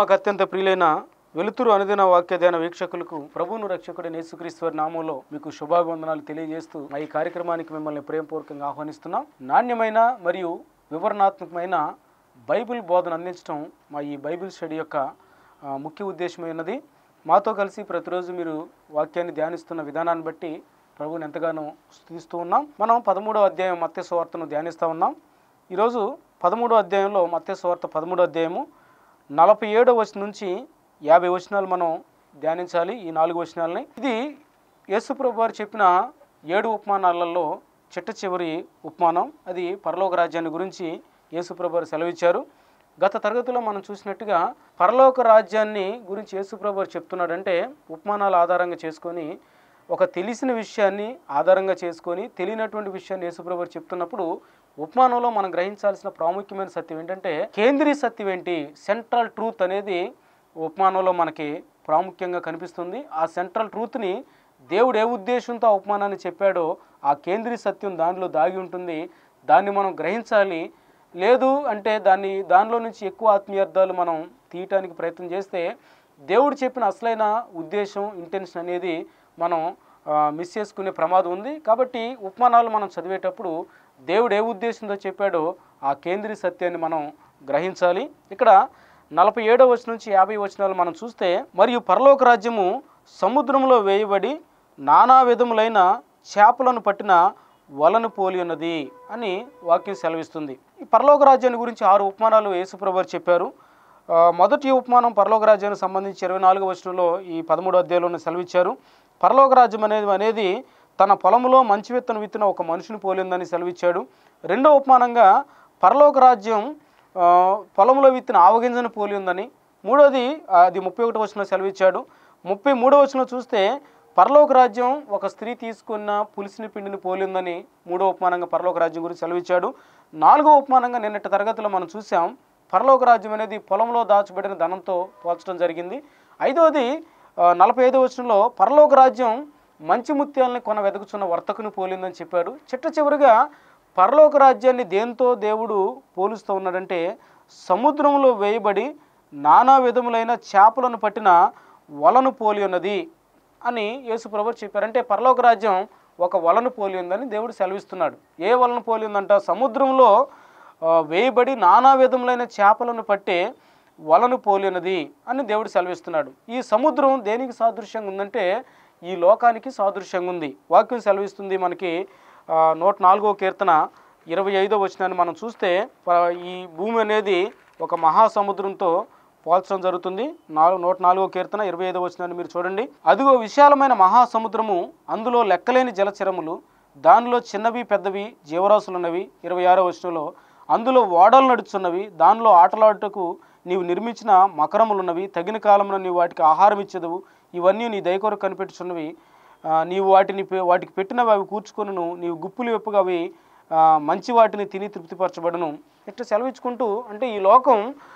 మాకు అత్యంత ప్రియులైన వెలుతురు అనుదిన వాక్య ధ్యాన వీక్షకులకు ప్రభువును రక్షకుడైన యేసుక్రీస్తు వారి నామములో మీకు శుభాభివందనాలు తెలియజేస్తూ ఈ కార్యక్రమానికి మిమ్మల్ని ప్రేమపూర్వకంగా ఆహ్వానిస్తున్నాం. నాణ్యమైన మరియు వివరణాత్మకమైన బైబిల్ బోధన అందించడం మా ఈ బైబిల్ స్టడీ యొక్క ముఖ్య ఉద్దేశమైనది. మాతో కలిసి ప్రతిరోజు మీరు వాక్యాన్ని ధ్యానిస్తున్న విధానాన్ని బట్టి ప్రభువుని ఎంతగానో స్తుతిస్తూ ఉన్నాం. మనం 13వ అధ్యాయం మత్తయి సువార్తను ధ్యానిస్తూ ఉన్నాం. ఈరోజు 13వ అధ్యాయంలో మత్తయి సువార్త 13వ అధ్యాయము 47వ వచనం నుంచి 50 వచనాలు మనం ధ్యానించాలి. ఈ 4 వచనాలని. ఇది యేసుప్రభు వారు చెప్పిన 7 ఉపమానాలలో చిట్ట చివరి ఉపమానం. అది పరలోక రాజ్యాన్ని గురించి యేసుప్రభు వారు సెలవిచ్చారు. గత తరగతిలో మనం చూసినట్టుగా పరలోక రాజ్యాన్ని గురించి యేసుప్రభు వారు చెప్తున్నాడంటే ఉపమానాల ఆధారంగా చేసుకొని ఒక తెలిసిన విషయాన్ని ఆధారంగా చేసుకొని తెలియనటువంటి విషయాన్ని యేసుప్రభు వారు చెప్తున్నప్పుడు ఉపమానంలో మనం గ్రహించాల్సిన ప్రాముఖ్యమైన సత్యం ఏంటంటే కేంద్రీయ సత్యం ఏంటి, సెంట్రల్ ట్రూత్ అనేది ఉపమానంలో మనకి ప్రాముఖ్యంగా కనిపిస్తుంది. ఆ సెంట్రల్ ట్రూత్ని దేవుడు ఏ ఉద్దేశంతో ఆ ఉపమానాన్ని చెప్పాడో ఆ కేంద్రీయ సత్యం దానిలో దాగి ఉంటుంది. దాన్ని మనం గ్రహించాలి. లేదు అంటే దానిలో నుంచి ఎక్కువ ఆత్మీయార్థాలు మనం తీయటానికి ప్రయత్నం చేస్తే దేవుడు చెప్పిన అసలైన ఉద్దేశం, ఇంటెన్షన్ అనేది మనం మిస్ చేసుకునే ప్రమాదం ఉంది. కాబట్టి ఉపమానాలు మనం చదివేటప్పుడు దేవుడు ఏ ఉద్దేశంతో చెప్పాడో ఆ కేంద్రీయ సత్యాన్ని మనం గ్రహించాలి. ఇక్కడ 47వ వచనం నుంచి 50 వచనాలు మనం చూస్తే, మరియు పరలోక రాజ్యము సముద్రంలో వేయబడి నానా విధములైన చేపలను పట్టిన వలను పోలి ఉన్నది అని వాక్యం సెలవిస్తుంది. ఈ పరలోక రాజ్యాన్ని గురించి 6 ఉపమానాలు యేసుప్రభు వారు చెప్పారు. మొదటి ఉపమానం పరలోక రాజ్యానికి సంబంధించి 24వ వచనంలో ఈ 13వ అధ్యాయంలో సెలవిచ్చారు. పరలోక రాజ్యం అనేది తన పొలంలో మంచి విత్తనం విత్తిన ఒక మనిషిని పోలిందని సెలవిచ్చాడు. రెండో ఉపమానంగా పరలోక రాజ్యం పొలంలో విత్తిన ఆవగింజను పోలి ఉందని. మూడోది అది 31వ వచనంలో సెలవిచ్చాడు. 33వ వచనంలో చూస్తే పరలోక రాజ్యం ఒక స్త్రీ తీసుకున్న పులిసిన పిండిని పోలిందని మూడో ఉపమానంగా పరలోక రాజ్యం గురించి సెలవిచ్చాడు. 4వ ఉపమానంగా నిన్నటి తరగతిలో మనం చూసాం. పరలోక రాజ్యం అనేది పొలంలో దాచబడిన ధనంతో పోల్చడం జరిగింది. 5వది 45వ వచనంలో పరలోక రాజ్యం మంచి ముత్యాలని కొన వెతుకుతున్న వర్తకుని పోలిందని చెప్పాడు. చిట్ట చివరిగా పరలోక రాజ్యాన్ని దేంతో దేవుడు పోలుస్తూ ఉన్నాడంటే సముద్రంలో వేయబడి నానా విధములైన చేపలను పట్టిన వలను పోలి ఉన్నది అని యేసుప్రభు చెప్పారు. అంటే పరలోక రాజ్యం ఒక వలను పోలి ఉందని దేవుడు సెలవిస్తున్నాడు. ఏ వలను పోలి ఉందంట? సముద్రంలో వేయబడి నానా విధములైన చేపలను పట్టే వలను పోలి ఉన్నది అని దేవుడు సెలవిస్తున్నాడు. ఈ సముద్రం దేనికి సాదృశ్యంగా ఉందంటే ఈ లోకానికి సాదృశ్యంగా ఉంది. వాక్యం సెలవిస్తుంది మనకి 104వ కీర్తన 25వ వచనాన్ని మనం చూస్తే ఈ భూమి అనేది ఒక మహాసముద్రంతో పోల్చడం జరుగుతుంది. 104వ కీర్తన 25వ వచనాన్ని మీరు చూడండి. అదిగో విశాలమైన మహాసముద్రము, అందులో లెక్కలేని జలచరములు, దానిలో చిన్నవి పెద్దవి జీవరాశులున్నవి. 26వ వచనంలో అందులో ఓడలు నడుచున్నవి, దానిలో ఆటలాడుటకు నీవు నిర్మించిన మకరములున్నవి, తగిన కాలంలో నీవు వాటికి ఆహారం ఇచ్చేదవు, ఇవన్నీ నీ దయ కొరకు కనిపెట్టుచున్నవి, నీవు వాటికి పెట్టినవి అవి కూర్చుకొనును, నీవు గుప్పులు వెప్పుగా అవి మంచి వాటిని తిని తృప్తిపరచబడును. ఇట్లా సెలవించుకుంటూ అంటే ఈ లోకం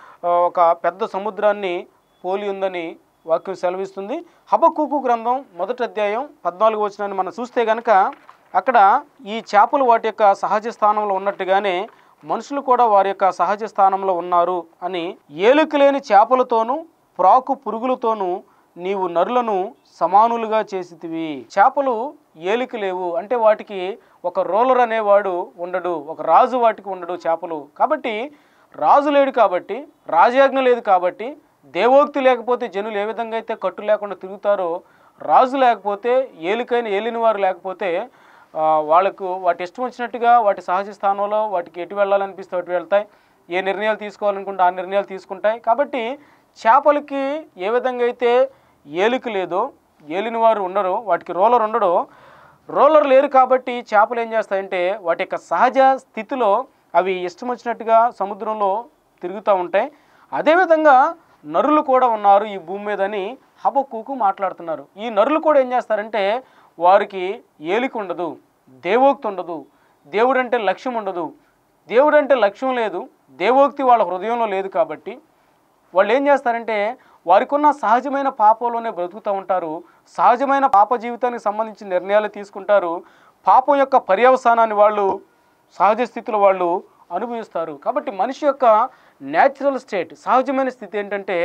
ఒక పెద్ద సముద్రాన్ని పోలి ఉందని వాక్యం సెలవిస్తుంది. హబక్కూకు గ్రంథం 1వ అధ్యాయం 14వ వచనాన్ని మనం చూస్తే కనుక అక్కడ ఈ చేపలు వాటి యొక్క సహజ స్థానంలో ఉన్నట్టుగానే మనుషులు కూడా వారి యొక్క సహజ స్థానంలో ఉన్నారు అని, ఏలుక లేని చేపలతోనూ ప్రాకు పురుగులతోనూ నీవు నరులను సమానులుగా చేసితివి. చేపలు ఏలిక లేవు అంటే వాటికి ఒక రోలర్ అనేవాడు ఉండడు, ఒక రాజు వాటికి ఉండడు చేపలు. కాబట్టి రాజు లేడు, కాబట్టి రాజాజ్ఞ లేదు, కాబట్టి దేవోక్తి లేకపోతే జనులు ఏ విధంగా అయితే కట్టు లేకుండా తిరుగుతారో, రాజు లేకపోతే ఏలికైన ఏలిన వారు లేకపోతే వాళ్ళకు వాటి ఇష్టం వచ్చినట్టుగా వాటి సహజ స్థానంలో వాటికి ఎటు వెళ్ళాలనిపిస్తే అటు వెళ్తాయి, ఏ నిర్ణయాలు తీసుకోవాలనుకుంటే ఆ నిర్ణయాలు తీసుకుంటాయి. కాబట్టి చేపలకి ఏ విధంగా అయితే ఏలిక లేదో, ఏలిన వారు ఉండరో, వాటికి రోలర్ ఉండడో, రోలర్ లేరు కాబట్టి చేపలు ఏం చేస్తాయంటే వాటి యొక్క సహజ స్థితిలో అవి ఇష్టం వచ్చినట్టుగా సముద్రంలో తిరుగుతూ ఉంటాయి. అదేవిధంగా నరులు కూడా ఉన్నారు ఈ భూమి మీద అని హబక్కూకు మాట్లాడుతున్నారు. ఈ నరులు కూడా ఏం చేస్తారంటే వారికి ఏలిక ఉండదు, దేవోక్తి ఉండదు, దేవుడంటే లక్ష్యం ఉండదు. దేవుడంటే లక్ష్యం లేదు, దేవోక్తి వాళ్ళ హృదయంలో లేదు. కాబట్టి వాళ్ళు ఏం చేస్తారంటే వారికి ఉన్న సహజమైన పాపంలోనే బ్రతుకుతూ ఉంటారు. సహజమైన పాప జీవితానికి సంబంధించిన నిర్ణయాలు తీసుకుంటారు. పాపం యొక్క పర్యవసానాన్ని వాళ్ళు సహజ స్థితిలో వాళ్ళు అనుభవిస్తారు. కాబట్టి మనిషి యొక్క న్యాచురల్ స్టేట్, సహజమైన స్థితి ఏంటంటే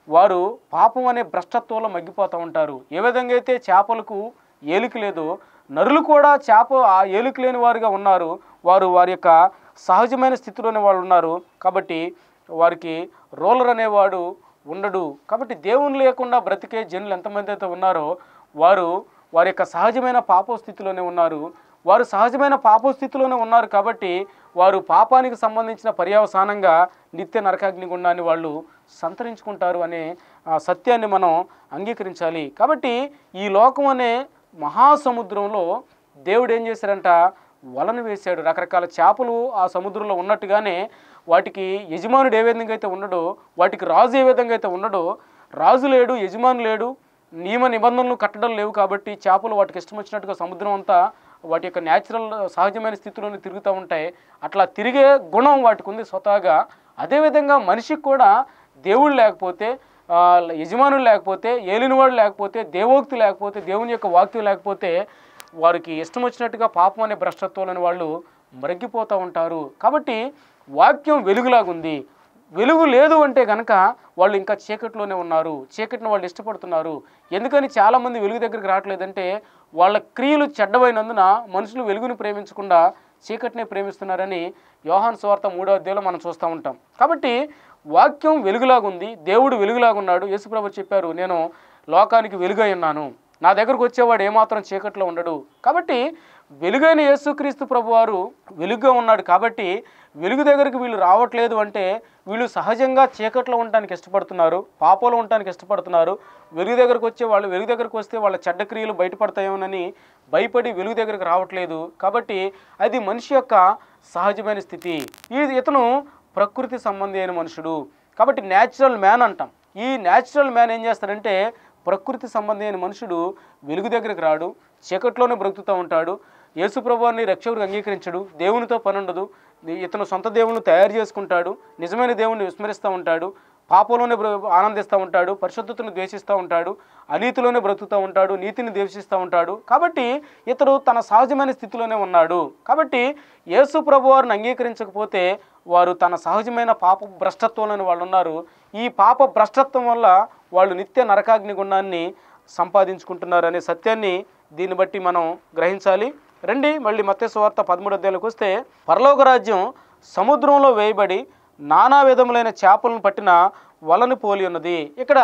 వారు పాపం అనే భ్రష్టత్వంలో మగ్గిపోతూ ఉంటారు. ఏ విధంగా అయితే చేపలకు ఏలిక లేదో నరులు కూడా ఆ ఏలిక లేని వారుగా ఉన్నారు. వారు వారి యొక్క సహజమైన స్థితిలోనే వాళ్ళు ఉన్నారు. కాబట్టి వారికి రోలర్ అనేవాడు ఉండడు. కాబట్టి దేవుని లేకుండా బ్రతికే జనులు ఎంతమంది అయితే ఉన్నారో వారు వారి యొక్క సహజమైన పాప స్థితిలోనే ఉన్నారు. వారు సహజమైన పాప స్థితిలోనే ఉన్నారు కాబట్టి వారు పాపానికి సంబంధించిన పర్యవసానంగా నిత్య నరకాగ్ని గుండాన్ని వాళ్ళు సంతరించుకుంటారు అనే సత్యాన్ని మనం అంగీకరించాలి. కాబట్టి ఈ లోకం అనే మహాసముద్రంలో దేవుడు ఏం చేశారంట, వలను వేశాడు. రకరకాల చేపలు ఆ సముద్రంలో ఉన్నట్టుగానే వాటికి యజమానుడు ఏ విధంగా అయితే ఉండడో, వాటికి రాజు ఏ విధంగా అయితే ఉండడో, రాజు లేడు, యజమాని లేడు, నియమ నిబంధనలు కట్టడం లేవు. కాబట్టి చేపలు వాటికి ఇష్టం వచ్చినట్టుగా సముద్రం అంతా వాటి యొక్క న్యాచురల్ సహజమైన స్థితిలోనే తిరుగుతూ ఉంటాయి. అట్లా తిరిగే గుణం వాటికి ఉంది స్వతహాగా. అదేవిధంగా మనిషికి కూడా దేవుడు లేకపోతే, యజమానులు లేకపోతే, ఏలినవాడు లేకపోతే, దేవోక్తి లేకపోతే, దేవుని యొక్క వాక్యం లేకపోతే వారికి ఇష్టం వచ్చినట్టుగా పాపం అనే భ్రష్టత్వాలని వాళ్ళు మరగిపోతూ ఉంటారు. కాబట్టి వాక్యం వెలుగులాగుంది. వెలుగు లేదు అంటే కనుక వాళ్ళు ఇంకా చీకటిలోనే ఉన్నారు. చీకటిని వాళ్ళు ఇష్టపడుతున్నారు. ఎందుకని చాలామంది వెలుగు దగ్గరికి రావట్లేదంటే వాళ్ళ క్రియలు చెడ్డమైనందున మనుషులు వెలుగుని ప్రేమించకుండా చీకటినే ప్రేమిస్తున్నారని యోహాను సువార్త 3వ అధ్యాయంలో మనం చూస్తూ ఉంటాం. కాబట్టి వాక్యం వెలుగులాగుంది, దేవుడు వెలుగులాగున్నాడు. యేసుప్రభు చెప్పారు, నేను లోకానికి వెలుగై ఉన్నాను, నా దగ్గరకు వచ్చేవాడు ఏమాత్రం చీకట్లో ఉండడు. కాబట్టి వెలుగైన యేసుక్రీస్తు ప్రభువారు వెలుగుగా ఉన్నాడు. కాబట్టి వెలుగు దగ్గరికి వీళ్ళు రావట్లేదు అంటే వీళ్ళు సహజంగా చీకట్లో ఉండటానికి ఇష్టపడుతున్నారు, పాపంలో ఉండటానికి ఇష్టపడుతున్నారు. వెలుగు దగ్గరకు వస్తే వాళ్ళ చెడ్డ క్రియలు బయటపడతాయేమోనని భయపడి వెలుగు దగ్గరకు రావట్లేదు. కాబట్టి అది మనిషి యొక్క సహజమైన స్థితి. ఇతను ప్రకృతి సంబంధి అయిన మనుషుడు. కాబట్టి న్యాచురల్ మ్యాన్ అంటాం. ఈ న్యాచురల్ మ్యాన్ ఏం చేస్తాడంటే ప్రకృతి సంబంధి అయిన మనుషుడు వెలుగు దగ్గరికి రాడు, చీకట్లోనే బ్రతుకుతూ ఉంటాడు. యేసుప్రభువుని రక్షకుడిగా అంగీకరించడు, దేవునితో పని ఉండదు. ఇతను సొంత దేవుని తయారు చేసుకుంటాడు, నిజమైన దేవుణ్ణి విస్మరిస్తూ ఉంటాడు, పాపంలోనే ఆనందిస్తూ ఉంటాడు, పరిశుద్ధతను ద్వేషిస్తూ ఉంటాడు, అనీతిలోనే బ్రతుకుతూ ఉంటాడు, నీతిని ద్వేషిస్తూ ఉంటాడు. కాబట్టి ఇతడు తన సహజమైన స్థితిలోనే ఉన్నాడు. కాబట్టి యేసు ప్రభువారిని అంగీకరించకపోతే వారు తన సహజమైన పాప భ్రష్టత్వంలోని వాళ్ళు ఉన్నారు. ఈ పాప భ్రష్టత్వం వల్ల వాళ్ళు నిత్య నరకాగ్ని గుండాన్ని సంపాదించుకుంటున్నారు అనే సత్యాన్ని దీన్ని బట్టి మనం గ్రహించాలి. రండి మళ్ళీ మత్తయి సువార్త 13వ అధ్యాయంలోకి వస్తే, పరలోక రాజ్యం సముద్రంలో వేయబడి నానా విధములైన చేపలను పట్టిన వలను పోలి ఉన్నది. ఇక్కడ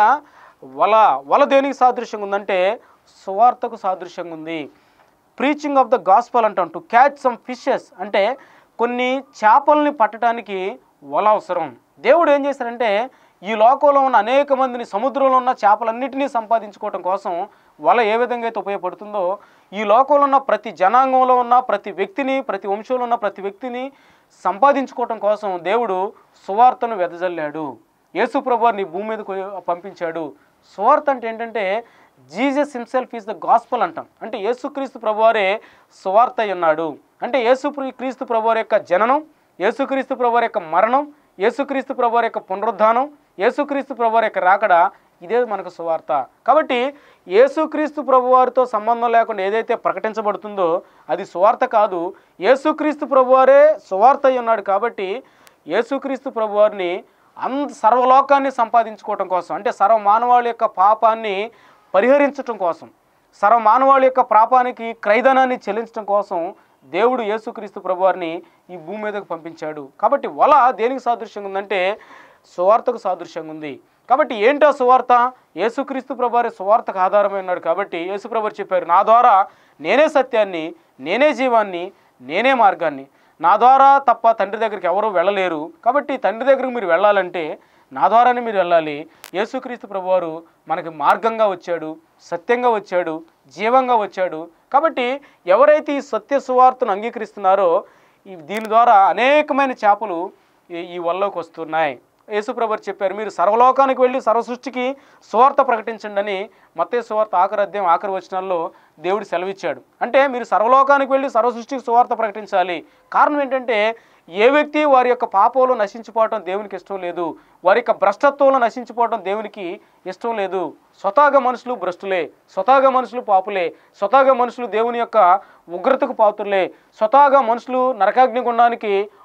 వల దేనికి సాదృశ్యంగా ఉందంటే సువార్తకు సాదృశ్యంగా ఉంది. ప్రీచింగ్ ఆఫ్ ద గాస్పల్ అంటాం. టు క్యాచ్ సమ్ ఫిషెస్ అంటే కొన్ని చేపల్ని పట్టడానికి వల అవసరం. దేవుడు ఏం చేశారంటే ఈ లోకంలో ఉన్న అనేక మందిని, సముద్రంలో ఉన్న చేపలన్నింటినీ సంపాదించుకోవడం కోసం వల ఏ విధంగా అయితే ఉపయోగపడుతుందో, ఈ లోకంలో ఉన్న ప్రతి జనాంగంలో ఉన్న ప్రతి వ్యక్తిని, ప్రతి వంశంలో ఉన్న ప్రతి వ్యక్తిని సంపాదించుకోవటం కోసం దేవుడు సువార్తను వెదజల్లాడు. యేసు ప్రభువారిని భూమి మీదకు పంపించాడు. సువార్త అంటే ఏంటంటే Jesus himself is the gospel అంటాం. అంటే యేసుక్రీస్తు ప్రభువారే సువార్త అన్నాడు. అంటే యేసుక్రీస్తు ప్రభువారి యొక్క జననం, యేసుక్రీస్తు ప్రభువారి యొక్క మరణం, యేసుక్రీస్తు ప్రభువారి యొక్క పునరుద్ధానం, యేసుక్రీస్తు ప్రభువారి యొక్క రాకడ, ఇదే మనకు సువార్త. కాబట్టి యేసుక్రీస్తు ప్రభువారితో సంబంధం లేకుండా ఏదైతే ప్రకటించబడుతుందో అది సువార్త కాదు. యేసుక్రీస్తు ప్రభువారే సువార్త అయి ఉన్నాడు. కాబట్టి యేసుక్రీస్తు ప్రభువారిని సర్వలోకాన్ని సంపాదించుకోవటం కోసం, అంటే సర్వమానవాళి యొక్క పాపాన్ని పరిహరించటం కోసం, సర్వమానవాళి యొక్క పాపానికి క్రయధనాన్ని చెల్లించడం కోసం దేవుడు యేసుక్రీస్తు ప్రభువారిని ఈ భూమి మీదకు పంపించాడు. కాబట్టి వల దేనికి సాదృశ్యంగా ఉందంటే సువార్తకు సాదృశ్యంగా ఉంది. కాబట్టి ఏంటో సువార్త? యేసుక్రీస్తు ప్రభువారి సువార్తకు ఆధారమై ఉన్నాడు. కాబట్టి యేసు ప్రభువారు చెప్పారు, నా ద్వారా నేనే సత్యాన్ని, నేనే జీవాన్ని, నేనే మార్గాన్ని, నా ద్వారా తప్ప తండ్రి దగ్గరికి ఎవరూ వెళ్ళలేరు. కాబట్టి తండ్రి దగ్గరికి మీరు వెళ్ళాలంటే నా ద్వారానే మీరు వెళ్ళాలి. యేసుక్రీస్తు ప్రభువారు మనకి మార్గంగా వచ్చాడు, సత్యంగా వచ్చాడు, జీవంగా వచ్చాడు. కాబట్టి ఎవరైతే ఈ సత్య సువార్తను అంగీకరిస్తున్నారో దీని ద్వారా అనేకమైన చేపలు ఈ వలలోకి వస్తున్నాయి. యేసుప్రభువారు చెప్పారు, మీరు సర్వలోకానికి వెళ్ళి సర్వసృష్టికి సువార్త ప్రకటించండి అని మత్తయి సువార్త ఆఖరి వచనాల్లో దేవుడు సెలవిచ్చాడు. అంటే మీరు సర్వలోకానికి వెళ్ళి సర్వసృష్టికి సువార్త ప్రకటించాలి. కారణం ఏంటంటే ఏ వ్యక్తి వారి యొక్క పాపంలో నశించిపోవటం దేవునికి ఇష్టం లేదు, వారి యొక్క భ్రష్టత్వంలో నశించిపోవటం దేవునికి ఇష్టం లేదు. స్వతహాగా మనుషులు భ్రష్టులే, స్వతహాగా మనుషులు పాపులే, స్వతహాగా మనుషులు దేవుని యొక్క ఉగ్రతకు పాత్రులే, స్వతహాగా మనుషులు నరకాగ్ని గుండానికి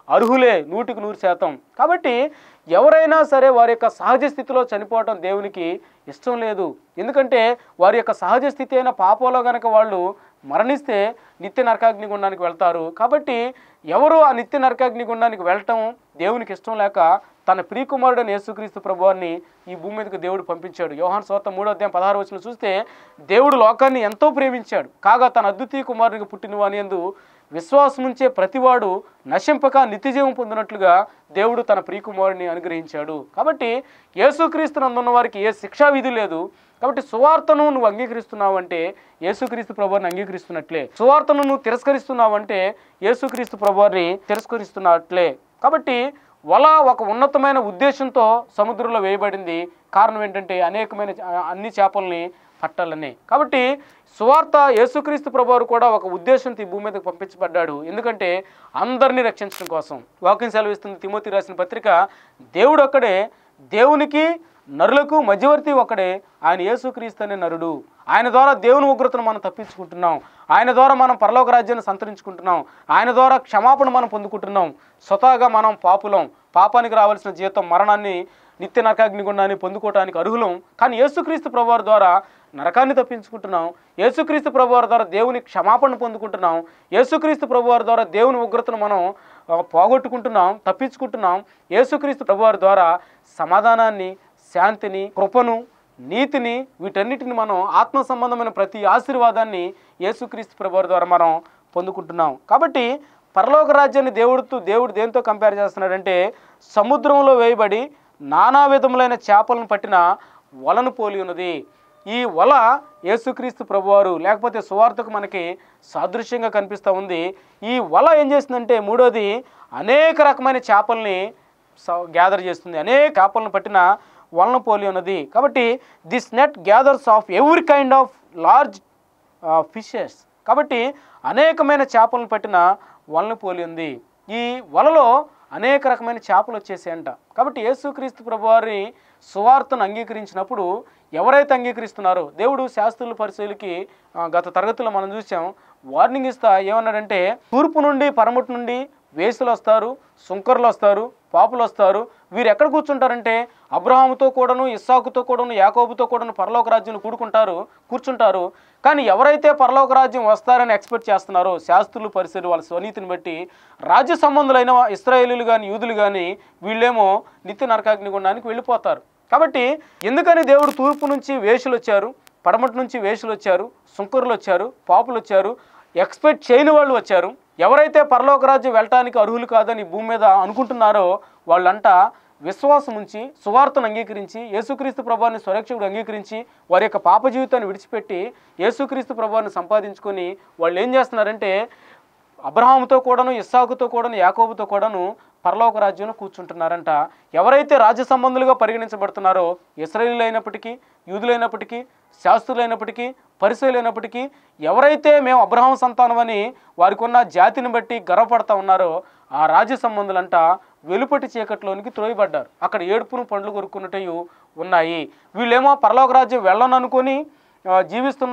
అర్హులే 100%. కాబట్టి ఎవరైనా సరే వారి యొక్క సహజ స్థితిలో చనిపోవటం దేవునికి ఇష్టం లేదు. ఎందుకంటే వారి యొక్క సహజ స్థితి అయిన పాపంలో కనుక వాళ్ళు మరణిస్తే నిత్య నరకాగ్నిగుండానికి వెళ్తారు. కాబట్టి ఎవరు ఆ నిత్య నరకాగ్నిగుండానికి వెళ్ళటం దేవునికి ఇష్టం లేక తన ప్రియకుమారుడైన యేసుక్రీస్తు ప్రభువాన్ని ఈ భూమి మీదకు దేవుడు పంపించాడు. యోహాను సువార్త 3:16 చూస్తే దేవుడు లోకాన్ని ఎంతో ప్రేమించాడు, కాగా తన అద్వితీయ కుమారునికి పుట్టిన వాని యందు విశ్వాసముంచే ప్రతివాడు నశింపక నిత్యజీవం పొందినట్లుగా దేవుడు తన ప్రియకుమారుని అనుగ్రహించాడు. కాబట్టి యేసుక్రీస్తు నందున్న వారికి ఏ శిక్షా విధి లేదు. కాబట్టి సువార్తను నువ్వు అంగీకరిస్తున్నావంటే యేసుక్రీస్తు ప్రభువారిని అంగీకరిస్తున్నట్లే, సువార్తను నువ్వు తిరస్కరిస్తున్నావంటే యేసుక్రీస్తు ప్రభువారిని తిరస్కరిస్తున్నట్లే. కాబట్టి వల ఒక ఉన్నతమైన ఉద్దేశంతో సముద్రంలో వేయబడింది. కారణం ఏంటంటే అనేకమైన అన్ని చేపల్ని పట్టాలని. కాబట్టి సువార్త యేసుక్రీస్తు ప్రభువారు కూడా ఒక ఉద్దేశంతో ఈ భూమి మీదకి పంపించబడ్డాడు. ఎందుకంటే అందరినీ రక్షించడం కోసం. వాక్యం సెలవిస్తుంది తిమోతి రాసిన పత్రిక, దేవుడు ఒక్కడే, దేవునికి నరులకు మధ్యవర్తి ఒకడే, ఆయన యేసుక్రీస్తు అనే నరుడు. ఆయన ద్వారా దేవుని ఉగ్రతను మనం తప్పించుకుంటున్నాం, ఆయన ద్వారా మనం పరలోక రాజ్యాన్ని సంతరించుకుంటున్నాం, ఆయన ద్వారా క్షమాపణ మనం పొందుకుంటున్నాం. స్వతహాగా మనం పాపులం, పాపానికి రావాల్సిన జీతం మరణాన్ని నిత్య నరకాగ్నిగుండాన్ని పొందుకోవడానికి అర్హులం. కానీ యేసుక్రీస్తు ప్రభువారి ద్వారా నరకాన్ని తప్పించుకుంటున్నాం, యేసుక్రీస్తు ప్రభువారి ద్వారా దేవుని క్షమాపణ పొందుకుంటున్నాం, యేసుక్రీస్తు ప్రభువారి ద్వారా దేవుని ఉగ్రతను మనం పోగొట్టుకుంటున్నాం, తప్పించుకుంటున్నాం. యేసుక్రీస్తు ప్రభువారి ద్వారా సమాధానాన్ని, శాంతిని, కృపను, నీతిని, వీటన్నిటిని మనం ఆత్మ సంబంధమైన ప్రతి ఆశీర్వాదాన్ని యేసుక్రీస్తు ప్రభువారి ద్వారా మనం పొందుకుంటున్నాం. కాబట్టి పరలోక రాజ్యాన్ని దేవుడు దేంతో కంపేర్ చేస్తున్నాడంటే సముద్రంలో వేయబడి నానా విధములైన చేపలను పట్టిన వలను పోలి ఉన్నది. ఈ వల యేసుక్రీస్తు ప్రభువారు లేకపోతే సువార్తకు మనకి సాదృశ్యంగా కనిపిస్తూ ఉంది. ఈ వల ఏం చేస్తుందంటే మూడోది అనేక రకమైన చేపల్ని గ్యాదర్ చేస్తుంది, అనేక చేపలను పట్టిన వలను పోలి ఉన్నది. కాబట్టి this net gathers of every kind of large fishes. కాబట్టి అనేకమైన చేపలను పట్టిన వలను పోలి ఉంది. ఈ వలలో అనేక రకమైన చేపలు వచ్చేసాయంట. కాబట్టి యేసుక్రీస్తు ప్రభువారి సువార్తను అంగీకరించినప్పుడు ఎవరైతే అంగీకరిస్తున్నారో దేవుడు శాస్త్రుల పరిశీలికి గత తరగతిలో మనం చూసాం, వార్నింగ్ ఇస్తా ఏమన్నాడంటే తూర్పు నుండి పరముటి నుండి వేసులు వస్తారు, సుంకర్లు వస్తారు, పాపులు వస్తారు. వీరు ఎక్కడ కూర్చుంటారంటే అబ్రహాముతో కూడాను, ఇస్సాకుతో కూడాను, యాకోబుతో కూడాను పరలోక రాజ్యంలో కూర్చుంటారు. కానీ ఎవరైతే పరలోక రాజ్యం వస్తారని ఎక్స్పెక్ట్ చేస్తున్నారో శాస్త్రులు పరిశీలి వాళ్ళ స్వనీతిని బట్టి రాజ్య సంబంధులైన ఇశ్రాయేలీలు కానీ యూదులు కానీ వీళ్ళేమో నిత్య నరకాగ్నిగుండానికి వెళ్ళిపోతారు. కాబట్టి ఎందుకని దేవుడు తూర్పు నుంచి వేషులు వచ్చారు, పడమటి నుంచి వేషులు వచ్చారు, సుంకరులు వచ్చారు, పాపులు వచ్చారు, ఎక్స్పెక్ట్ చేయని వాళ్ళు వచ్చారు. ఎవరైతే పరలోక రాజ్యం వెళ్ళటానికి అర్హులు కాదని భూమి మీద అనుకుంటున్నారో వాళ్ళంట విశ్వాసం ఉంచి సువార్తను అంగీకరించి యేసుక్రీస్తు ప్రభువాన్ని స్వరక్షకుడు అంగీకరించి వారి యొక్క పాప జీవితాన్ని విడిచిపెట్టి యేసుక్రీస్తు ప్రభువాన్ని సంపాదించుకొని వాళ్ళు ఏం చేస్తున్నారంటే అబ్రహాముతో కూడాను, ఇస్సాకుతో కూడాను, యాకోబుతో కూడాను పరలోక రాజ్యంలో కూర్చుంటున్నారంట. ఎవరైతే రాజ్య సంబంధులుగా పరిగణించబడుతున్నారో ఇశ్రాయేలీయులు అయినప్పటికీ, యూదులైనప్పటికీ, శాస్త్రులైనప్పటికీ, పరిసయ్యులైనప్పటికీ ఎవరైతే మేము అబ్రహాము సంతానం అని వారికి ఉన్న జాతిని బట్టి గర్వపడతా ఉన్నారో ఆ రాజ్య సంబంధులంట వెలుపటి చీకట్లోనికి త్రోయబడ్డారు. అక్కడ ఏడుపును పండ్లు కొరుక్కున్నట్టు ఉన్నాయి. వీళ్ళేమో పరలోక రాజ్యం వెళ్ళననుకొని జీవిస్తున్న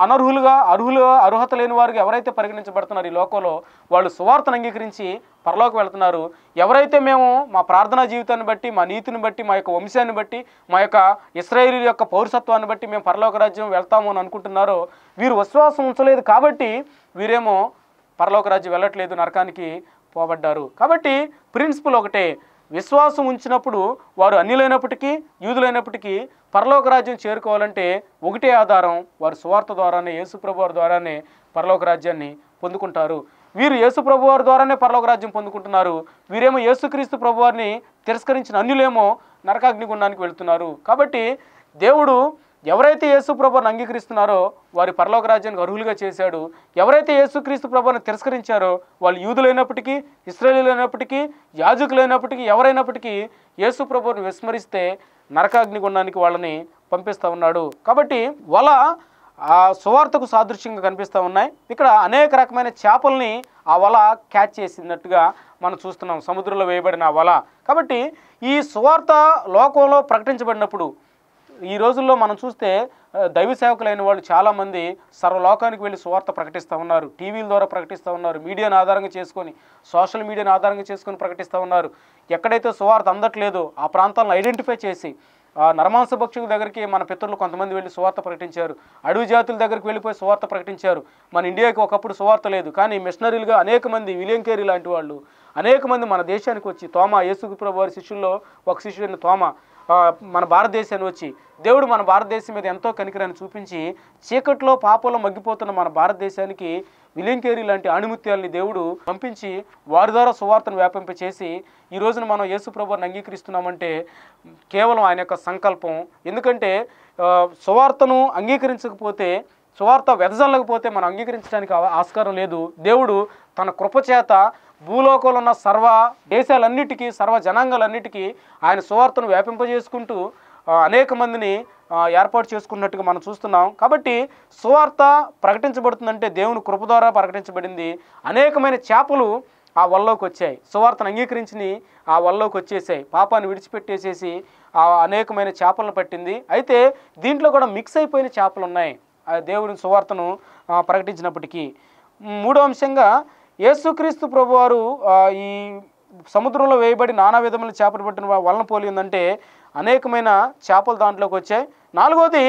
అర్హత లేని వారికి ఎవరైతే పరిగణించబడుతున్నారు ఈ లోకంలో వాళ్ళు సువార్తను అంగీకరించి పరలోకి వెళ్తున్నారు. ఎవరైతే మేము మా ప్రార్థనా జీవితాన్ని బట్టి, మా నీతిని బట్టి, మా యొక్క వంశాన్ని బట్టి, మా యొక్క ఇశ్రాయేలీయుల యొక్క పౌరసత్వాన్ని బట్టి మేము పరలోక రాజ్యం వెళ్తాము అని అనుకుంటున్నారో వీరు విశ్వాసం ఉంచలేదు కాబట్టి వీరేమో పరలోక రాజ్యం వెళ్ళట్లేదు, నరకానికి పోబడ్డారు. కాబట్టి ప్రిన్సిపల్ ఒకటే, విశ్వాసం ఉంచినప్పుడు వారు అన్యులైనప్పటికీ యూదులైనప్పటికీ పరలోక రాజ్యం చేరుకోవాలంటే ఒకటే ఆధారం, వారు సువార్త ద్వారానే యేసుప్రభువారి ద్వారానే పరలోక రాజ్యాన్ని పొందుకుంటారు. వీరు యేసుప్రభువారి ద్వారానే పరలోక రాజ్యం పొందుకుంటున్నారు. వీరేమో యేసుక్రీస్తు ప్రభువారిని తిరస్కరించిన అన్యులేమో నరకాగ్నిగుండానికి వెళుతున్నారు. కాబట్టి దేవుడు ఎవరైతే యేసుప్రభువారిని అంగీకరిస్తున్నారో వారి పరలోక రాజ్యానికి అర్హులుగా చేశాడు. ఎవరైతే యేసుక్రీస్తు ప్రభువారిని తిరస్కరించారో వాళ్ళు యూదులైనప్పటికీ, ఇశ్రాయేలీయులైనప్పటికీ, యాజకులైనప్పటికీ, ఎవరైనప్పటికీ యేసు ప్రభువుని విస్మరిస్తే నరకాగ్నిగుండానికి వాళ్ళని పంపిస్తూ ఉన్నాడు. కాబట్టి వల ఆ సువార్తకు సాదృశ్యంగా కనిపిస్తూ ఉన్నాయి. ఇక్కడ అనేక రకమైన చేపల్ని ఆ వల క్యాచ్ చేసినట్టుగా మనం చూస్తున్నాం, సముద్రంలో వేయబడిన ఆ వల. కాబట్టి ఈ సువార్త లోకంలో ప్రకటించబడినప్పుడు ఈ రోజుల్లో మనం చూస్తే దైవ సేవకులైన వాళ్ళు చాలామంది సర్వలోకానికి వెళ్ళి సువార్త ప్రకటిస్తూ ఉన్నారు. టీవీల ద్వారా ప్రకటిస్తూ ఉన్నారు, మీడియాను ఆధారంగా చేసుకొని, సోషల్ మీడియాను ఆధారంగా చేసుకొని ప్రకటిస్తూ ఉన్నారు. ఎక్కడైతే సువార్త అందట్లేదో ఆ ప్రాంతాలను ఐడెంటిఫై చేసి నరమాంస భక్షకుల దగ్గరికి మన పితరులు కొంతమంది వెళ్ళి సువార్త ప్రకటించారు. అడవి జాతుల దగ్గరికి వెళ్ళిపోయి సువార్త ప్రకటించారు. మన ఇండియాకి ఒకప్పుడు సువార్త లేదు, కానీ మిషనరీలుగా అనేక మంది, విలియం కేరీ లాంటి వాళ్ళు అనేక మంది మన దేశానికి వచ్చి, తోమా, యేసు ప్రభు వారి శిష్యుల్లో ఒక శిష్యుడైన తోమా మన భారతదేశాన్ని వచ్చి దేవుడు మన భారతదేశం మీద ఎంతో కనికరాన్ని చూపించి చీకట్లో పాపంలో మగ్గిపోతున్న మన భారతదేశానికి విలియం కేరీ లాంటి ఆణిముత్యాలని దేవుడు పంపించి వారి ద్వారా సువార్తను వ్యాపింపచేసి ఈ రోజున మనం యేసు ప్రభువుని అంగీకరిస్తున్నామంటే కేవలం ఆయన యొక్క సంకల్పం. ఎందుకంటే సువార్తను అంగీకరించకపోతే, సువార్త వెదజల్లకపోతే మనం అంగీకరించడానికి ఆస్కారం లేదు. దేవుడు తన కృపచేత భూలోకంలో ఉన్న సర్వ దేశాలన్నిటికీ, సర్వ జనాంగాలన్నిటికీ ఆయన సువార్తను వ్యాపింపజేసుకుంటూ అనేక మందిని ఏర్పాటు చేసుకున్నట్టుగా మనం చూస్తున్నాం. కాబట్టి సువార్త ప్రకటించబడుతుందంటే దేవుని కృప ద్వారా ప్రకటించబడింది. అనేకమైన చేపలు ఆ వలలోకి వచ్చాయి, సువార్తను అంగీకరించి ఆ వలలోకి వచ్చేసాయి, పాపాన్ని విడిచిపెట్టేసేసి అనేకమైన చేపలను పట్టింది. అయితే దీంట్లో కూడా మిక్స్ అయిపోయిన చేపలు ఉన్నాయి దేవుని సువార్తను ప్రకటించినప్పటికీ. మూడో అంశంగా యేసుక్రీస్తు ప్రభువారు ఈ సముద్రంలో వేయబడి నానా విధముల చేపలు పట్టిన వలన పోలి ఉందంటే అనేకమైన చేపలు దాంట్లోకి వచ్చాయి. నాలుగోది,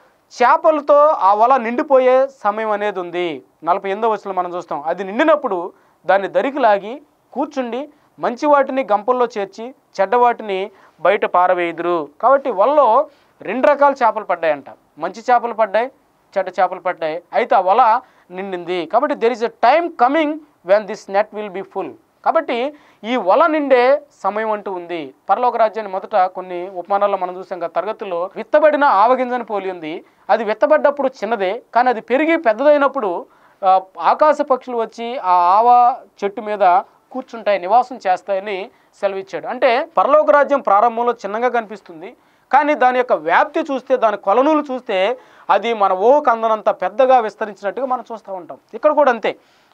చేపలతో ఆ వల నిండిపోయే సమయం అనేది ఉంది. 48వ వచనంలో మనం చూస్తాం. అది నిండినప్పుడు దాన్ని దరికి లాగి కూర్చుండి మంచి వాటిని గంపల్లో చేర్చి చెడ్డ వాటిని బయట పారవేయుదురు. కాబట్టి వలలో 2 రకాల చేపలు పడ్డాయంట. మంచి చేపలు పడ్డాయి, చెడ్డ చేపలు పడ్డాయి. అయితే ఆ వల నిండింది. కాబట్టి there is a time coming when this net will be full. కాబట్టి ఈ వల నిండే సమయం అంటూ ఉంది. పరలోక రాజ్యాన్ని మొదట కొన్ని ఉపమానాల్లో మనం చూసాం కదా, తరగతుల్లో విత్తబడిన ఆవగింజని పోలి ఉంది. అది విత్తబడ్డప్పుడు చిన్నదే, కానీ అది పెరిగి పెద్దదైనప్పుడు ఆకాశ పక్షులు వచ్చి ఆ ఆవ చెట్టు మీద కూర్చుంటాయి, నివాసం చేస్తాయని సెలవిచ్చాడు. అంటే పరలోక రాజ్యం ప్రారంభంలో చిన్నగా కనిపిస్తుంది, కానీ దాని యొక్క వ్యాప్తి చూస్తే, దాని కొలనులు చూస్తే అది మన ఊహకు అందనంత పెద్దగా విస్తరించినట్టుగా మనం చూస్తూ ఉంటాం. ఇక్కడ కూడా అంతే,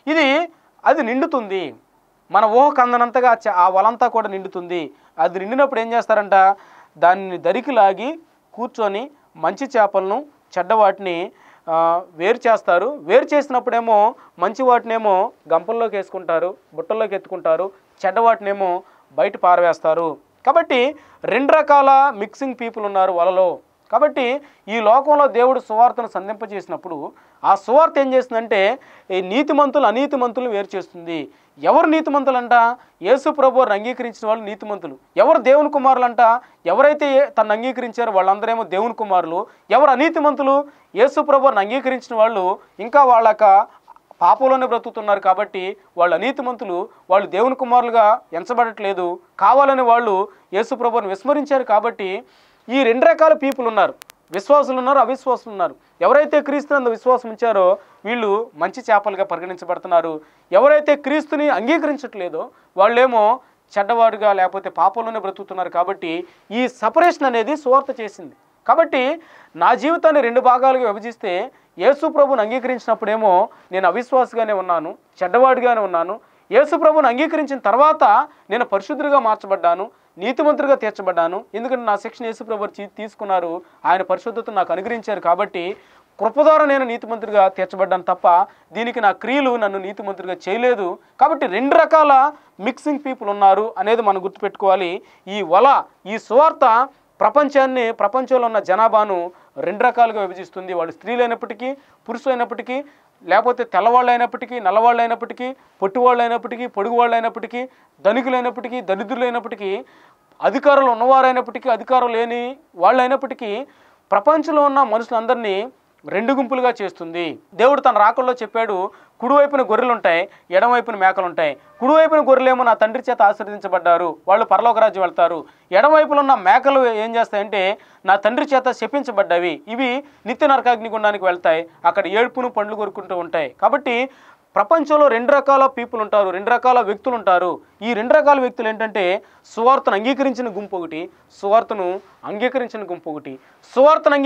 అది నిండుతుంది, మన ఊహకు అందనంతగా ఆ వలంతా కూడా నిండుతుంది. అది నిండినప్పుడు ఏం చేస్తారంట, దాన్ని దరికి లాగి కూర్చొని మంచి చేపలను చెడ్డ వాటిని వేరు చేస్తారు. వేరు చేసినప్పుడేమో మంచి వాటినేమో గంపల్లోకి వేసుకుంటారు, బుట్టల్లోకి ఎత్తుకుంటారు, చెడ్డ వాటినేమో బయట పారవేస్తారు. కాబట్టి 2 రకాల మిక్సింగ్ పీపుల్ ఉన్నారు వలలో. కాబట్టి ఈ లోకంలో దేవుడు సువార్తను సంధింపజేసినప్పుడు ఆ సువార్త ఏం చేస్తుందంటే ఈ నీతిమంతులు అనీతిమంతులను వేరు చేస్తుంది. ఎవరు నీతిమంతులంట? యేసు ప్రభువుని అంగీకరించిన వాళ్ళు నీతిమంతులు. ఎవరు దేవుని కుమారులంట? ఎవరైతే తను అంగీకరించారో వాళ్ళందరేమో దేవుని కుమారులు. ఎవరు అనీతిమంతులు? యేసు ప్రభువుని అంగీకరించిన వాళ్ళు ఇంకా వాళ్ళక పాపంలోనే బ్రతుకుతున్నారు కాబట్టి వాళ్ళు అనీతిమంతులు, వాళ్ళు దేవుని కుమారులుగా ఎంచబడట్లేదు. కావాలని వాళ్ళు యేసు ప్రభువుని విస్మరించారు. కాబట్టి ఈ 2 రకాల పీపుల్ ఉన్నారు, విశ్వాసులు ఉన్నారు, అవిశ్వాసులు ఉన్నారు. ఎవరైతే క్రీస్తునందు విశ్వాసం ఉంచారో వీళ్ళు మంచి చేపలుగా పరిగణించబడుతున్నారు. ఎవరైతే క్రీస్తుని అంగీకరించట్లేదో వాళ్ళేమో చెడ్డవాడుగా లేకపోతే పాపంలోనే బ్రతుకుతున్నారు. కాబట్టి ఈ సపరేషన్ అనేది సువార్త చేసింది. కాబట్టి నా జీవితాన్ని 2 భాగాలుగా విభజిస్తే యేసు ప్రభువుని అంగీకరించినప్పుడేమో నేను అవిశ్వాసిగానే ఉన్నాను, చెడ్డవాడిగానే ఉన్నాను. యేసు ప్రభువుని అంగీకరించిన తర్వాత నేను పరిశుద్ధుడిగా మార్చబడ్డాను, నీతిమంతుడిగా తీర్చబడ్డాను. ఎందుకంటే నా శిక్షణ యేసు ప్రభువు తీసుకున్నారు, ఆయన పరిశుద్ధతను నాకు అనుగ్రహించారు. కాబట్టి కృప ద్వారా నేను నీతిమంతుడిగా తీర్చబడ్డాను తప్ప దీనికి నా క్రియలు నన్ను నీతిమంతుడిగా చేయలేదు. కాబట్టి 2 రకాల మిక్సింగ్ పీపుల్ ఉన్నారు అనేది మనం గుర్తుపెట్టుకోవాలి. ఈ వల, ఈ సువార్త ప్రపంచంలో ఉన్న జనాభాను 2 రకాలుగా విభజిస్తుంది. వాళ్ళు స్త్రీలైనప్పటికీ, పురుషులైనప్పటికీ, లేకపోతే తెల్లవాళ్ళు అయినప్పటికీ, నల్లవాళ్ళు అయినప్పటికీ, పొట్టివాళ్ళు అయినప్పటికీ, పొడుగు వాళ్ళు అయినప్పటికీ, ధనికులైనప్పటికీ, దరిద్రులైనప్పటికీ, అధికారులు ఉన్నవారైనప్పటికీ, అధికారం లేని వాళ్ళు అయినప్పటికీ, ప్రపంచంలో ఉన్న మనుషులందరినీ 2 గుంపులుగా చేస్తుంది. దేవుడు తన రాకల్లో చెప్పాడు, కుడివైపున గొర్రెలు ఉంటాయి, ఎడమవైపున మేకలు ఉంటాయి. కుడివైపున గొర్రెలేమో నా తండ్రి చేత ఆశీర్వదించబడ్డారు, వాళ్ళు పరలోక రాజ్యం వెళ్తారు. ఎడమవైపులో ఉన్న మేకలు ఏం చేస్తాయంటే నా తండ్రి చేత శపించబడ్డవి, ఇవి నిత్య నరకాగ్ని గుండానికి వెళ్తాయి, అక్కడ ఏడుపును పండ్లు కొరుకుంటూ ఉంటాయి. కాబట్టి ప్రపంచంలో రెండు రకాల పీపుల్ ఉంటారు, రెండు రకాల వ్యక్తులు ఉంటారు. ఈ రెండు రకాల వ్యక్తులు ఏంటంటే సువార్తను అంగీకరించిన గుంపు ఒకటి, సువార్తను అంగీకరించిన గుంపు ఒకటి. సువార్తను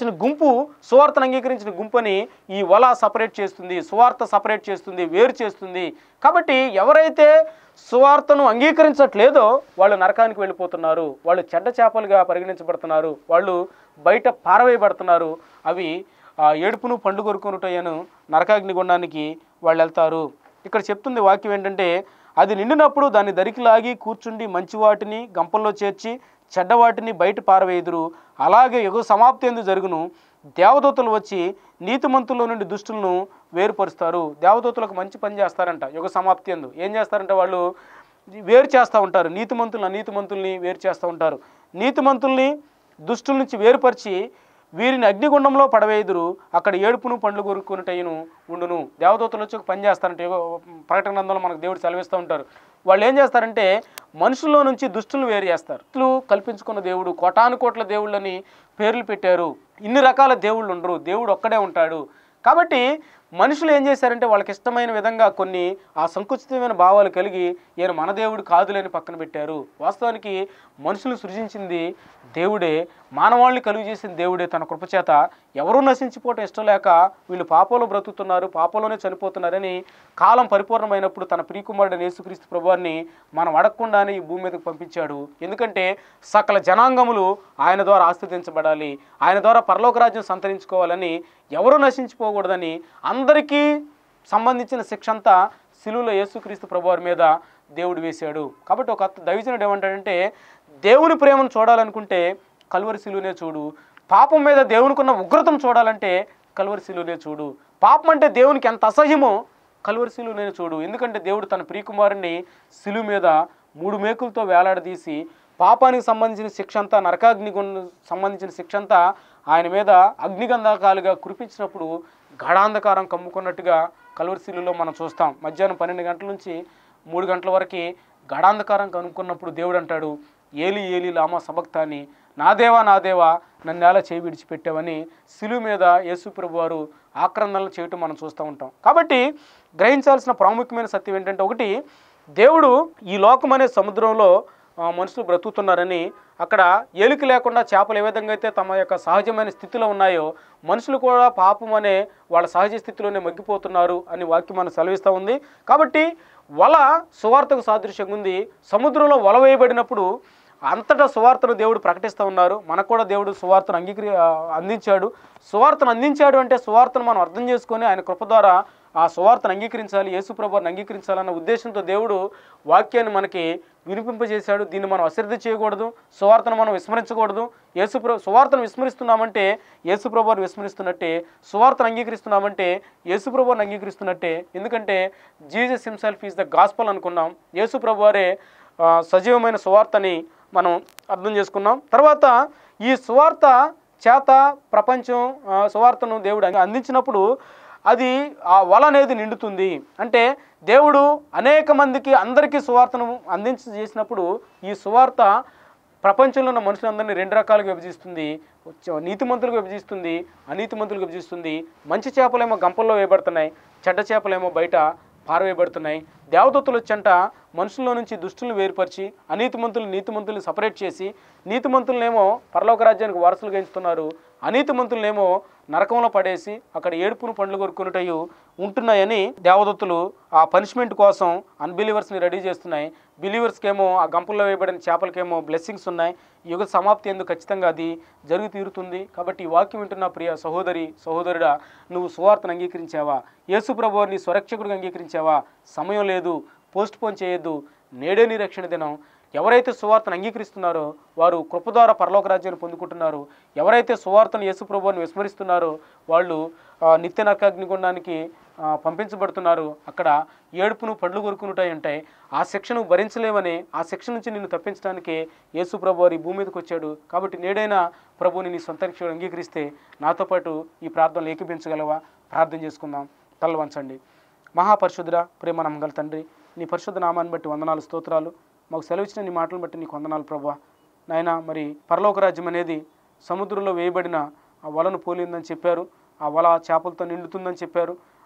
అంగీకరించిన గుంపుని ఈ వల సపరేట్ చేస్తుంది, సువార్త సపరేట్ చేస్తుంది, వేరు చేస్తుంది. కాబట్టి ఎవరైతే సువార్తను అంగీకరించట్లేదో వాళ్ళు నరకానికి వెళ్ళిపోతున్నారు, వాళ్ళు చెడ్డ చేపలుగా పరిగణించబడుతున్నారు, వాళ్ళు బయట పారవేయబడుతున్నారు. అవి ఏడుపును పండు కొరుకునుటయ్యను నరకాగ్నిగుండానికి వాళ్ళు వెళ్తారు. ఇక్కడ చెప్తుంది వాక్యం ఏంటంటే, అది నిండినప్పుడు దాన్ని దరికి లాగి కూర్చుండి మంచి వాటిని గంపల్లో చేర్చి చెడ్డవాటిని బయట పారవేయుదురు. అలాగే యుగ సమాప్తి ఎందు జరుగును. దేవదూతలు వచ్చి నీతిమంతుల్లో నుండి దుష్టులను వేరుపరుస్తారు. దేవదూతలకు మంచి పని చేస్తారంట. యుగ సమాప్తి ఎందు ఏం చేస్తారంటే వాళ్ళు వేరు చేస్తూ ఉంటారు, నీతిమంతుల్ని వేరు చేస్తూ ఉంటారు. నీతిమంతుల్ని దుష్టుల నుంచి వేరుపరిచి వీరిని అగ్నిగుండంలో పడవేయుదురు. అక్కడ ఏడుపును పండ్లు కొరుకునుటయ్యను ఉండును. దేవదూతలు వచ్చి ఒక పని చేస్తారంటే ప్రకటన గ్రంథంలో మనకు దేవుడు సెలవిస్తూ ఉంటారు. వాళ్ళు ఏం చేస్తారంటే మనుషుల్లో నుంచి దుష్టులను వేరు చేస్తారు. కల్పించుకున్న దేవుడు, కోటాను కోట్ల దేవుళ్ళని పేర్లు పెట్టారు. ఇన్ని రకాల దేవుళ్ళు ఉండరు, దేవుడు ఒక్కడే ఉంటాడు. కాబట్టి మనుషులు ఏం చేశారంటే వాళ్ళకి ఇష్టమైన విధంగా కొన్ని ఆ సంకుచితమైన భావాలు కలిగి ఈయన మన దేవుడు కాదులేని పక్కన పెట్టారు. వాస్తవానికి మనుషులు సృజించింది దేవుడే, మానవాళిని కలుగు చేసిన దేవుడే. తన కృపచేత ఎవరూ నశించిపోవటం ఇష్టం లేక వీళ్ళు పాపంలో బ్రతుకుతున్నారు, పాపంలోనే చనిపోతున్నారని కాలం పరిపూర్ణమైనప్పుడు తన ప్రియకుమారుడు యేసుక్రీస్తు ప్రభువాన్ని మనం అడగకుండానే ఈ భూమి మీదకి పంపించాడు. ఎందుకంటే సకల జనాంగములు ఆయన ద్వారా ఆస్వాదించబడాలి, ఆయన ద్వారా పరలోక రాజ్యం సంతరించుకోవాలని, ఎవరూ నశించిపోకూడదని అందరికీ సంబంధించిన శిక్ష అంతా శిలువలో యేసుక్రీస్తు ప్రభువారి మీద దేవుడు వేశాడు. కాబట్టి ఒక దైవజనుడు ఏమంటాడంటే, దేవుని ప్రేమను చూడాలనుకుంటే కల్వరి శిలువనే చూడు, పాపం మీద దేవునికి ఉన్న ఉగ్రతను చూడాలంటే కల్వరి శిలువనే చూడు, పాపం అంటే దేవునికి ఎంత అసహ్యమో కల్వరి శిలువనే చూడు. ఎందుకంటే దేవుడు తన ప్రియకుమారుని శిలువ మీద 3 మేకులతో వేలాడదీసి పాపానికి సంబంధించిన శిక్ష అంతా, సంబంధించిన శిక్ష అంతా ఆయన మీద అగ్నిగంధకాలుగా కురిపించినప్పుడు గాఢాంధకారం కమ్ముకున్నట్టుగా కల్వరి శిలువలో మనం చూస్తాం. మధ్యాహ్నం 12 గంటల నుంచి 3 గంటల వరకు గాఢాంధకారం కనుక్కున్నప్పుడు దేవుడు అంటాడు, ఏలి ఏలి లామా సబక్తాని, నా దేవా నన్ను ఎలా చేయి విడిచిపెట్టావని శిలువ మీద యేసు ప్రభు వారు ఆక్రందనలు చేయటం మనం చూస్తూ ఉంటాం. కాబట్టి గ్రహించాల్సిన ప్రాముఖ్యమైన సత్యం ఏంటంటే, ఒకటి, దేవుడు ఈ లోకం అనే సముద్రంలో మనుషులు బ్రతుకుతున్నారని, అక్కడ ఏలిక లేకుండా చేపలు ఏ విధంగా అయితే తమ యొక్క సహజమైన స్థితిలో ఉన్నాయో మనుషులు కూడా పాపం అనే వాళ్ళ సహజ స్థితిలోనే మగ్గిపోతున్నారు అని వాక్యం మనం సెలవిస్తూ ఉంది. కాబట్టి వల సువార్తకు సాదృశ్యంగా ఉంది. సముద్రంలో వల వేయబడినప్పుడు అంతటా సువార్తను దేవుడు ప్రకటిస్తూ ఉన్నారు. మనకు కూడా దేవుడు సువార్తను అందించాడు. సువార్తను అందించాడు అంటే సువార్తను మనం అర్థం చేసుకొని ఆయన కృప ద్వారా ఆ సువార్తను అంగీకరించాలి, యేసు ప్రభువుని అంగీకరించాలన్న ఉద్దేశంతో దేవుడు వాక్యాన్ని మనకి వినిపింపజేశాడు. దీన్ని మనం అశ్రద్ధ చేయకూడదు, సువార్తను మనం విస్మరించకూడదు. సువార్తను విస్మరిస్తున్నామంటే యేసు ప్రభువుని విస్మరిస్తున్నట్టే, సువార్తను అంగీకరిస్తున్నామంటే యేసు ప్రభువుని అంగీకరిస్తున్నట్టే. ఎందుకంటే Jesus himself is the gospel అనుకున్నాం. యేసు ప్రభువారే సజీవమైన సువార్తని మనం అర్థం చేసుకున్నాం. తర్వాత ఈ సువార్త చేత ప్రపంచం సువార్తను దేవుడు అందించినప్పుడు అది ఆ వల అనేది నిండుతుంది. అంటే దేవుడు అనేక మందికి అందరికీ సువార్తను చేసినప్పుడు ఈ సువార్త ప్రపంచంలో ఉన్న మనుషులందరినీ 2 రకాలుగా విభజిస్తుంది. నీతిమంతులకు విభజిస్తుంది, అనీతిమంతులకు విభజిస్తుంది. మంచి చేపలేమో గంపల్లో వేయబడుతున్నాయి, చెడ్డ చేపలేమో బయట పారవేయబడుతున్నాయి. దేవదూతలు వచ్చంట మనుషుల్లో నుంచి దుష్టులను వేరుపరిచి నీతిమంతుల్ని సపరేట్ చేసి, నీతిమంతులనేమో పరలోక రాజ్యానికి వారసులుగా ఎంచుతున్నారు, అనీతిమంతులనేమో నరకంలో పడేసి అక్కడ ఏడుపును పండ్లు కొరుకునుటయు ఉంటున్నాయని దేవదూతలు ఆ పనిష్మెంట్ కోసం అన్బిలీవర్స్ని రెడీ చేస్తున్నాయి. బిలీవర్స్కేమో ఆ గంపల్లో వేయబడిన చేపలకేమో బ్లెస్సింగ్స్ ఉన్నాయి. యుగ సమాప్తి ఎందుకు ఖచ్చితంగా అది జరిగి తీరుతుంది. కాబట్టి ఈ వాక్యం వింటున్న ప్రియ సహోదరుడా, నువ్వు సువార్తను అంగీకరించావా? యేసు ప్రభువుని నీ స్వరక్షకుడిగా అంగీకరించావా? సమయం లేదు, పోస్ట్ పోన్ చేయొద్దు. నేడే నీ రక్షణ దినం. ఎవరైతే సువార్తను అంగీకరిస్తున్నారో వారు కృప ద్వారా పరలోక రాజ్యాన్ని పొందుకుంటున్నారు. ఎవరైతే సువార్తను యేసు ప్రభువుని విస్మరిస్తున్నారో వాళ్ళు నిత్య నరకాగ్నిగుండానికి పంపించబడుతున్నారు. అక్కడ ఏడుపును పండ్లు కొరుకునుటాయి ఉంటాయి. ఆ శిక్షను భరించలేవని, ఆ శిక్ష నుంచి నిన్ను తప్పించడానికి యేసు ప్రభువారు ఈ భూమి మీదకి వచ్చాడు. కాబట్టి నేడైనా ప్రభువుని నీ సొంత రక్షకుడు అంగీకరిస్తే నాతో పాటు ఈ ప్రార్థనలు ఏకీపించగలవా? ప్రార్థన చేసుకుందాం. తల వంచండి. మహాపరిశుద్ధుడా, ప్రేమ నమ్మగల తండ్రి, నీ పరిశుద్ధ నామాన్ని బట్టి వందనాలు, స్తోత్రాలు. మాకు సెలవిచ్చిన నీ మాటలను బట్టి నీకు వందనాలు ప్రభువా. నాయన, మరి పరలోక రాజ్యం అనేది సముద్రంలో వేయబడిన ఆ వలను పోలిందని చెప్పారు. ఆ వల చేపలతో నిండుతుందని చెప్పారు.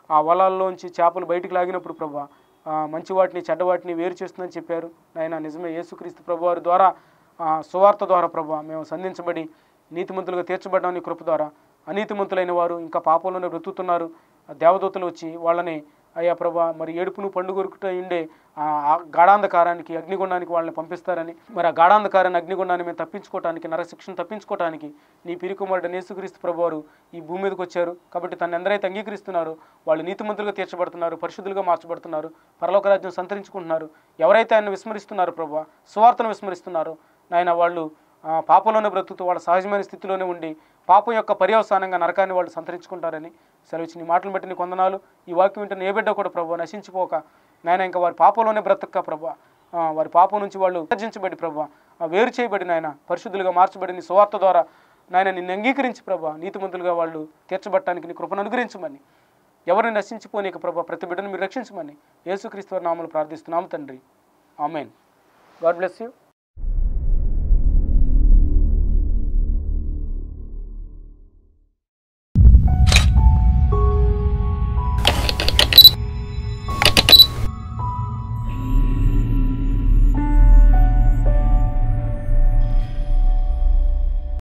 ఆ వలల్లోంచి చేపలు బయటికి లాగినప్పుడు ప్రభా మంచి వాటిని చెడ్డ వాటిని వేరు చేస్తుందని చెప్పారు. నాయన నిజమే, యేసుక్రీస్తు ప్రభువారి ద్వారా సువార్త ద్వారా ప్రభా మేము సంధించబడి నీతిమంతులుగా తీర్చబడ్డాం నీ కృప ద్వారా. అనీతిమంతులైన వారు ఇంకా పాపంలోనే బ్రతుకుతున్నారు. దేవదూతలు వచ్చి వాళ్ళని అయ్యా ప్రభా మరి ఏడుపును పండుగొరుకుట ఉండే ఆ గాఢాంధకారానికి అగ్నిగుండానికి వాళ్ళని పంపిస్తారని, మరి ఆ గాఢాంధకారాన్ని అగ్నిగుండాన్ని మేము తప్పించుకోవటానికి, నరశిక్షను తప్పించుకోవటానికి నీ పిరికుమారుడు యేసుక్రీస్తు ప్రభువారు ఈ భూమి మీదకి వచ్చారు. కాబట్టి తను ఎందరైతే అంగీకరిస్తున్నారో వాళ్ళు నీతిమంతులుగా తీర్చబడుతున్నారు, పరిశుద్ధులుగా మార్చబడుతున్నారు, పరలోక రాజ్యం సంతరించుకుంటున్నారు. ఎవరైతే ఆయన విస్మరిస్తున్నారో ప్రభా, సువార్తను విస్మరిస్తున్నారో నాయన వాళ్ళు పాపంలోనే బ్రతుకుతూ వాళ్ళ సహజమైన స్థితిలోనే ఉండి పాపం యొక్క పర్యవసానంగా నరకాన్ని వాళ్ళు సంతరించుకుంటారని సెలవిచ్చి నీ మాటలు బట్టి నీ కొందనాలు. ఈ వాక్యం వింటున్న ఏ బిడ్డ కూడా ప్రభా నశించిపోక నాయన ఇంకా వారి పాపంలోనే బ్రతక ప్రభా, వారి పాపం నుంచి వాళ్ళు విసర్జించబడి ప్రభా వేరు చేయబడి నాయన పరిశుద్ధులుగా మార్చబడి నీ సువార్త ద్వారా నాయన నిన్ను అంగీకరించి ప్రభా నీతిమంతులుగా వాళ్ళు తీర్చబట్టడానికి నీ కృపను అనుగ్రహించమని, ఎవరిని నశించిపోనీక ప్రభా ప్రతి బిడ్డను మీరు రక్షించమని యేసుక్రీస్తు వారి నామములో ప్రార్థిస్తున్నాము తండ్రి. ఆమేన్. God bless you.